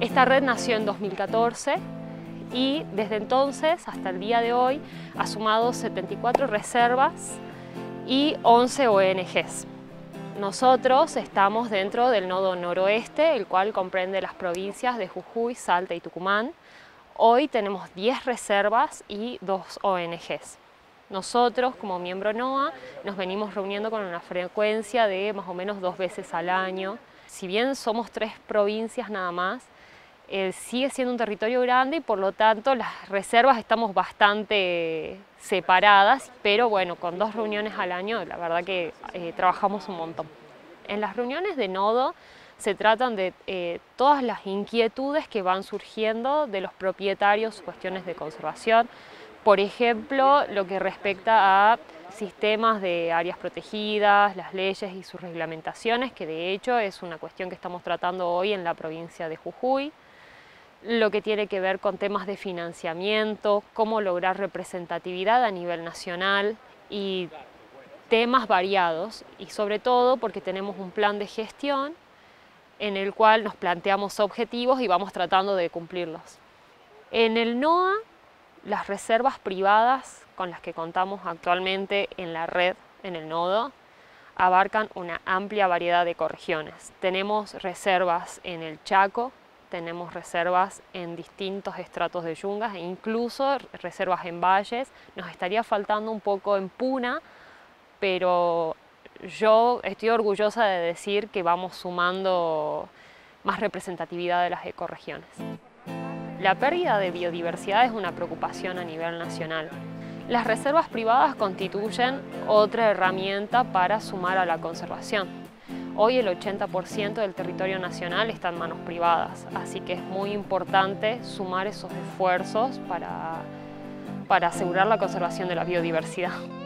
Esta red nació en 2014 y desde entonces hasta el día de hoy ha sumado 74 reservas y 11 ONGs. Nosotros estamos dentro del nodo noroeste, el cual comprende las provincias de Jujuy, Salta y Tucumán. Hoy tenemos 10 reservas y 2 ONGs. Nosotros, como miembro NOA, nos venimos reuniendo con una frecuencia de más o menos 2 veces al año. Si bien somos 3 provincias nada más, sigue siendo un territorio grande y por lo tanto las reservas estamos bastante separadas, pero bueno, con 2 reuniones al año la verdad que trabajamos un montón. En las reuniones de nodo se tratan de todas las inquietudes que van surgiendo de los propietarios, cuestiones de conservación. Por ejemplo, lo que respecta a sistemas de áreas protegidas, las leyes y sus reglamentaciones, que de hecho es una cuestión que estamos tratando hoy en la provincia de Jujuy. Lo que tiene que ver con temas de financiamiento, cómo lograr representatividad a nivel nacional y temas variados, y sobre todo porque tenemos un plan de gestión en el cual nos planteamos objetivos y vamos tratando de cumplirlos. En el NOA, las reservas privadas con las que contamos actualmente en la red, en el nodo, abarcan una amplia variedad de ecorregiones. Tenemos reservas en el Chaco, tenemos reservas en distintos estratos de yungas e incluso reservas en valles. Nos estaría faltando un poco en Puna, pero yo estoy orgullosa de decir que vamos sumando más representatividad de las ecorregiones. La pérdida de biodiversidad es una preocupación a nivel nacional. Las reservas privadas constituyen otra herramienta para sumar a la conservación. Hoy el 80% del territorio nacional está en manos privadas, así que es muy importante sumar esos esfuerzos para asegurar la conservación de la biodiversidad.